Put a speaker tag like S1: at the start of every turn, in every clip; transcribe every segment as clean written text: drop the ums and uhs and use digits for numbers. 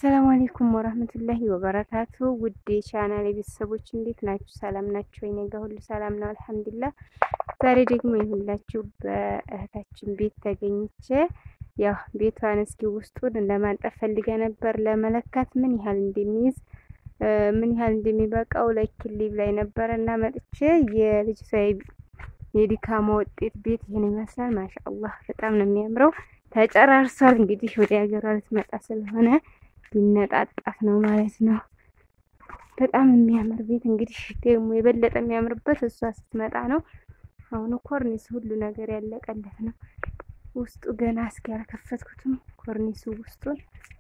S1: አሰላሙ አለይኩም ወራህመቱላሂ ወበረካቱ። ውድ ቻናሌ ቤተሰቦች እንዴት ናችሁ? ሰላም ናችሁ? እኔ ጋር ሁሉ ሰላም ነው አልሐምዱሊላህ። ዛሬ ደግሞ ይሁላችሁ በእህታችን ቤት ተገኝቼ ያው ቤቷን እስኪ ውስጡን ለማንጠፍ ፈልገ ነበር ለመለካት ምን ያህል እንደሚይዝ ምን ያህል እንደሚበቃው ለክሊብ ላይ ነበር እና መጥቼ የልጅቷ የዲካማ ውጤት ቤት ይሄን ይመስላል። ማሻአላህ በጣም ነው የሚያምረው። ተጨራርሷል። እንግዲህ ወደ ሀገሯ ልትመጣ ስለሆነ ሊነጣጣፍ ነው ማለት ነው። በጣም የሚያምር ቤት እንግዲህ ደግሞ የበለጠ የሚያምርበት እሷ ስትመጣ ነው። አሁን ኮርኒስ ሁሉ ነገር ያለቀለት ነው። ውስጡ ገና እስኪ ያልከፈትኩትም ኮርኒሱ ውስጡን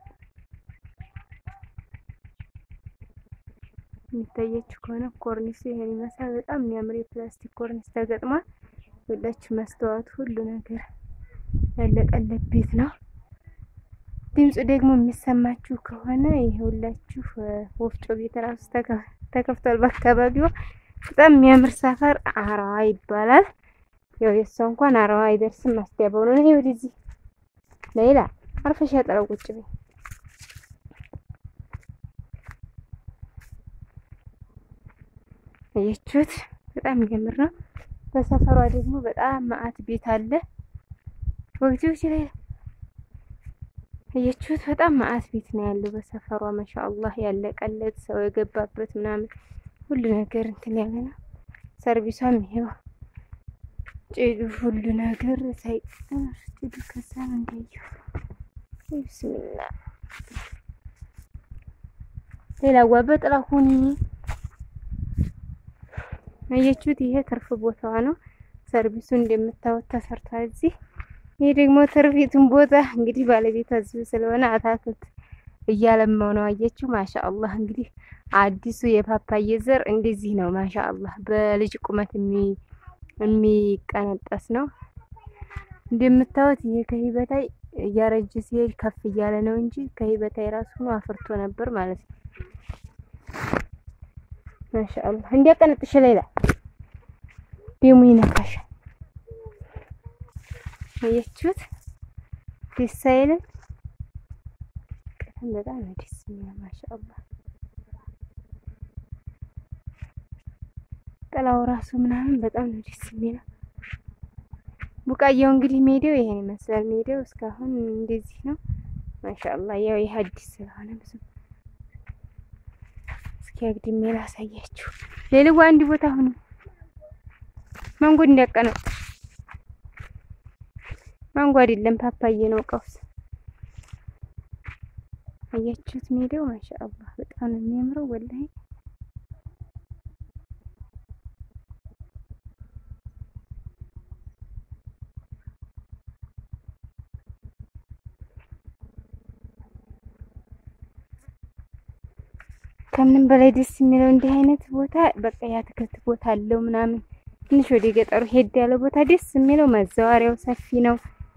S1: የሚታያችሁ ከሆነ ኮርኒሱ ይሄን ይመስላል። በጣም የሚያምር የፕላስቲክ ኮርኒስ ተገጥሟል። ሁላችሁ መስተዋት ሁሉ ነገር ያለቀለት ቤት ነው። ድምፁ ደግሞ የሚሰማችሁ ከሆነ ይሄውላችሁ ወፍጮ ቤት ራሱ ተከፍቷል በአካባቢው። በጣም የሚያምር ሰፈር አራዋ ይባላል። ያው የሷ እንኳን አራዋ አይደርስም ማስቲያበው ነው። ይሄ ወደዚህ ሌላ አርፈሽ ያጠረው ቁጭ በይ። አያችሁት? በጣም የሚያምር ነው። በሰፈሯ ደግሞ በጣም ማአት ቤት አለ። ወግጆች ላይ አያችሁት? በጣም ማአት ቤት ነው ያለው በሰፈሯ ማሻአላህ። ያለቀለት ሰው የገባበት ምናምን ሁሉ ነገር እንትን ያለ ነው። ሰርቪሷም ይሄው ጭዱ ሁሉ ነገር ሳይቀር ጭዱ ከዛም እንደየው ቢስሚላህ ሌላ ወበጥላ ሁኒ አያችሁት? ይሄ ትርፍ ቦታዋ ነው። ሰርቪሱ እንደምታዩት ተሰርቷል እዚህ። ይሄ ደግሞ ትርፊቱን ቦታ እንግዲህ ባለቤቷ እዚሁ ስለሆነ አታክልት እያለማው ነው። አያችሁ? ማሻአላህ እንግዲህ አዲሱ የፓፓዬ ዘር እንደዚህ ነው። ማሻአላህ በልጅ ቁመት የሚቀነጠስ ነው። እንደምታዩት ይሄ ከሂበታይ እያረጀ ሲሄድ ከፍ እያለ ነው እንጂ ከሂበታይ ራሱ ነው አፍርቶ ነበር ማለት ነው። ማሻአላህ እንዲያቀነጥሽ ሌላ ደሙ ይነካሻል። አያችሁት? ደስ አይልም? በጣም ደስ የሚል ማሻአላህ። ጥላው ራሱ ምናምን በጣም ደስ የሚል። ቡቃያው እንግዲህ ሜዳው ይሄን ይመስላል። ሜዳው እስካሁን እንደዚህ ነው ማሻአላህ። ያው ይሄ አዲስ ስለሆነ ብዙ እስኪ አግድሜ ላሳያችሁ። ሌላው አንድ ቦታ ሁኑ ማንጎ እንዲያቀነጥ ማንጎ አይደለም ፓፓዬ ነው ቀውስ። አያችሁት? ሜዳው ማሻአላህ በጣም ነው የሚያምረው ወላሂ። ከምንም በላይ ደስ የሚለው እንዲህ አይነት ቦታ በቃ ያትክልት ቦታ አለው ምናምን ትንሽ ወደ ገጠሩ ሄድ ያለ ቦታ ደስ የሚለው መዘዋሪያው ሰፊ ነው።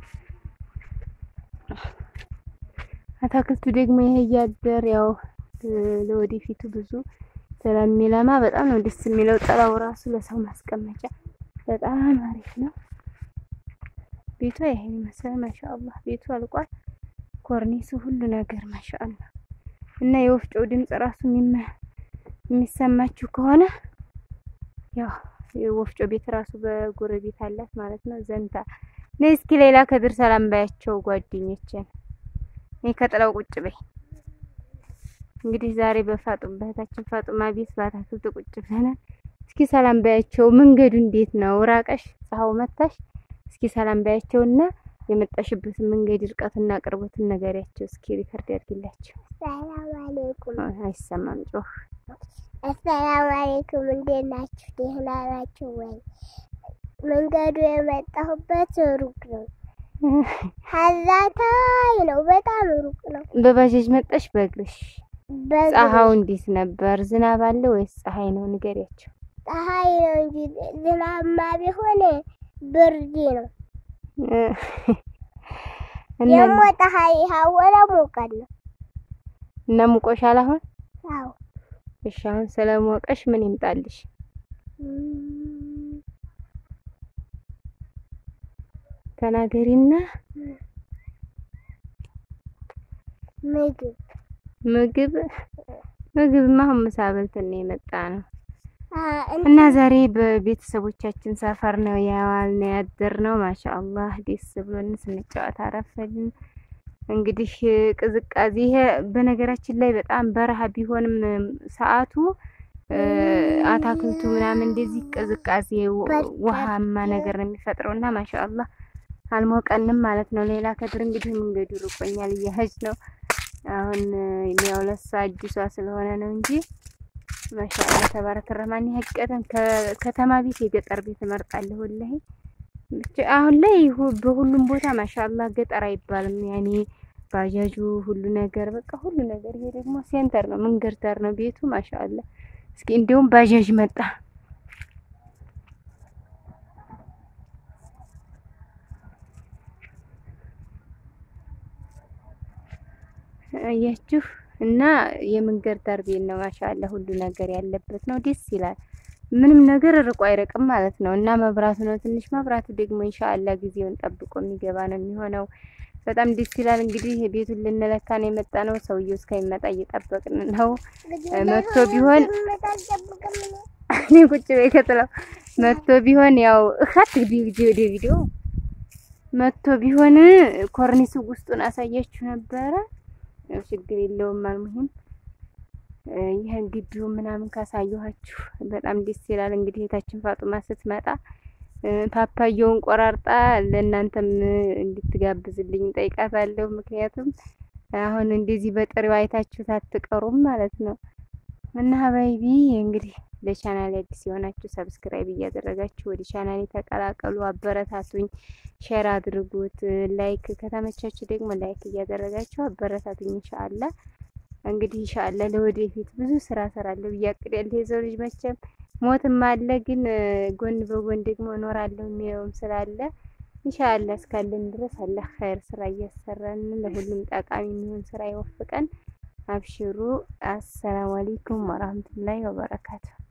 S1: አታክልቱ ደግሞ ይሄ ያደር ያው ለወደፊቱ ብዙ ስለሚለማ በጣም ነው ደስ የሚለው። ጥላው ራሱ ለሰው ማስቀመጫ በጣም አሪፍ ነው። ቤቷ ይሄን ይመስላል ማሻአላህ። ቤቱ አልቋል። ኮርኒሱ ሁሉ ነገር ማሻአላህ። እና የወፍጮ ድምጽ ራሱ የሚሰማችሁ ከሆነ ያው የወፍጮ ቤት ራሱ በጎረቤት አላት ማለት ነው። ዘንታ ነይ እስኪ ሌላ ከድር ሰላም ባያቸው ጓደኞቼን። እኔ ከጥላው ቁጭ በይ። እንግዲህ ዛሬ በእህታችን ፋጡማ ቤት በአታክልት ቁጭ ብለናል። እስኪ ሰላም ባያቸው። መንገዱ እንዴት ነው? ራቀሽ ፀሐው መታሽ? እስኪ ሰላም ባያቸውና የመጣሽበት መንገድ ርቀትና ቅርበትን ነገሪያቸው። እስኪ ሪከርድ ያድርግላችሁ።
S2: ሰላም አለይኩም።
S1: አይሰማም ጮህ።
S2: አሰላሙ አለይኩም። እንዴት ናችሁ? ደህና ናችሁ ወይ? መንገዱ የመጣሁበት ሩቅ ነው። ሀዛታይ ነው፣ በጣም ሩቅ ነው።
S1: በባጃጅ መጣሽ በእግርሽ? ፀሐው እንዴት ነበር? ዝናብ አለ ወይስ ፀሐይ ነው? ንገሪያቸው።
S2: ፀሐይ ነው እንጂ ዝናብማ ቢሆን ብርድ ነው። ደግሞ ፀሐይ ሀወላ ሞቃል ነው
S1: እና ሙቆሻል አሁን?
S2: አዎ።
S1: እሺ አሁን ስለሞቀሽ ምን ይምጣልሽ? ተናገሪና። ምግብማ አሁን ምሳ በልተን ነው የመጣነው እና ዛሬ በቤተሰቦቻችን ሰፈር ነው ያዋልነው ያደርነው። ማሻአላህ ደስ ብሎን ስንጫወት አረፈድን። እንግዲህ ቅዝቃዜ ይሄ በነገራችን ላይ በጣም በረሃ ቢሆንም ሰዓቱ አታክልቱ ምናምን እንደዚህ ቅዝቃዜ ውሃማ ነገር ነው የሚፈጥረውና ማሻአላህ አልሞቀንም ማለት ነው። ሌላ ከድር እንግዲህ መንገዱ ርቆኛል እየሄድን ነው አሁን ያው ለሳ አዲሷ ስለሆነ ነው እንጂ ማሻአላህ ተባረከ ረህማን። ሀቂቀተን ከተማ ቤት የገጠር ቤት እመርጣለሁ ወላሂ። አሁን ላይ በሁሉም ቦታ ማሻአላህ ገጠር አይባልም ያኔ ባጃጁ ሁሉ ነገር በቃ ሁሉ ነገር። ይሄ ደግሞ ሴንተር ነው መንገድ ዳር ነው ቤቱ ማሻአላህ። እስኪ እንደውም ባጃጅ መጣ አያችሁ። እና የመንገድ ዳር ቤት ነው ማሻአላህ ሁሉ ነገር ያለበት ነው። ደስ ይላል። ምንም ነገር ርቆ አይረቅም ማለት ነው። እና መብራቱ ነው ትንሽ መብራቱ ደግሞ ኢንሻአላህ ጊዜውን ጠብቆ የሚገባ ነው የሚሆነው። በጣም ደስ ይላል። እንግዲህ ቤቱን ልንለካ ነው የመጣ ነው። ሰውየው እስከሚመጣ እየጠበቅን ነው። መጥቶ ቢሆን እኔ ቁጭ በይ ከተለው መጥቶ ቢሆን ያው እኻት ቪዲዮ መጥቶ ቢሆን ኮርኒሱ ውስጡን አሳያችሁ ነበረ። ያው ችግር የለውም አልሙሂም ይሄን ግቢው ምናምን ካሳየኋችሁ በጣም ደስ ይላል። እንግዲህ እህታችን ፋጡማ ስትመጣ ፓፓያውን ቆራርጣ ለእናንተም እንድትጋብዝልኝ ጠይቃታለሁ። ምክንያቱም አሁን እንደዚህ በጥሬው አይታችሁት አትቀሩም ማለት ነው። እና ሀባይቢ እንግዲህ ለቻናሌ አዲስ የሆናችሁ ሰብስክራይብ እያደረጋችሁ ወደ ቻናሌ ተቀላቀሉ፣ አበረታቱኝ፣ ሼር አድርጉት። ላይክ ከተመቻችሁ ደግሞ ላይክ እያደረጋችሁ አበረታቱኝ። ኢንሻአላህ እንግዲህ ኢንሻአላህ ለወደፊት ብዙ ስራ ሰራለሁ ብያቅዳለሁ። የሰው ልጅ መቼም ሞትም አለ ግን ጎን በጎን ደግሞ እኖራለሁ የሚለውም ስላለ ኢንሻአላህ እስካለን ድረስ አላህ ኸይር ስራ እያሰራን ለሁሉም ጠቃሚ የሚሆን ስራ ይወፍቀን። አብሽሩ። አሰላሙ አለይኩም ወራህመቱላሂ ወበረካቱ።